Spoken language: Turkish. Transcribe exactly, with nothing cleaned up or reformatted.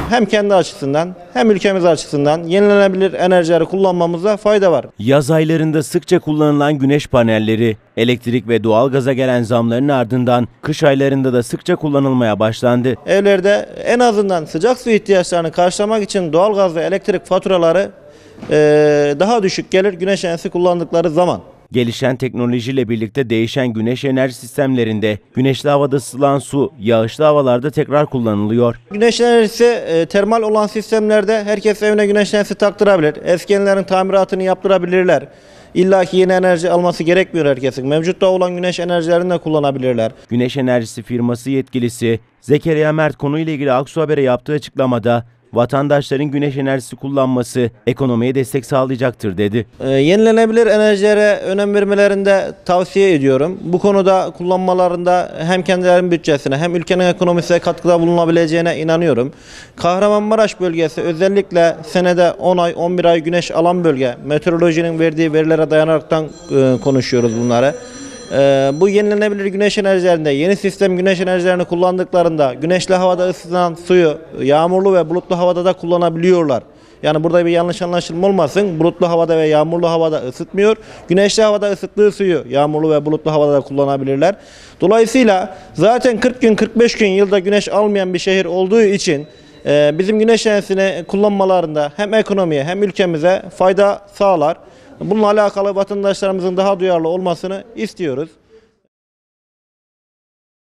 hem kendi açısından hem ülkemiz açısından yenilenebilir enerjileri kullanmamızda fayda var. Yaz aylarında sıkça kullanılan güneş panelleri, elektrik ve doğalgaza gelen zamların ardından kış aylarında da sıkça kullanılmaya başlandı. Evlerde en azından sıcak su ihtiyaçlarını karşılamak için doğalgaz ve elektrik faturaları e, daha düşük gelir güneş enerjisi kullandıkları zaman. Gelişen teknolojiyle birlikte değişen güneş enerji sistemlerinde güneşli havada ısıtılan su yağışlı havalarda tekrar kullanılıyor. Güneş enerjisi e, termal olan sistemlerde herkes evine güneş enerjisi taktırabilir. Eski evlerin tamiratını yaptırabilirler. İlla ki yeni enerji alması gerekmiyor herkesin. Mevcutta olan güneş enerjilerini de kullanabilirler. Güneş enerjisi firması yetkilisi Zekeriya Mert konuyla ilgili Aksu Haber'e yaptığı açıklamada vatandaşların güneş enerjisi kullanması ekonomiye destek sağlayacaktır dedi. Ee, yenilenebilir enerjilere önem vermelerinde tavsiye ediyorum. Bu konuda kullanmalarında hem kendilerinin bütçesine hem ülkenin ekonomisine katkıda bulunabileceğine inanıyorum. Kahramanmaraş bölgesi özellikle senede on ay on bir ay güneş alan bölge. Meteorolojinin verdiği verilere dayanaraktan e, konuşuyoruz bunları. Ee, bu yenilenebilir güneş enerjilerinde yeni sistem güneş enerjilerini kullandıklarında güneşli havada ısıtılan suyu yağmurlu ve bulutlu havada da kullanabiliyorlar. Yani burada bir yanlış anlaşılma olmasın. Bulutlu havada ve yağmurlu havada ısıtmıyor. Güneşli havada ısıttığı suyu yağmurlu ve bulutlu havada da kullanabilirler. Dolayısıyla zaten kırk gün kırk beş gün yılda güneş almayan bir şehir olduğu için e, bizim güneş enerjisini kullanmalarında hem ekonomiye hem ülkemize fayda sağlar. Bununla alakalı vatandaşlarımızın daha duyarlı olmasını istiyoruz.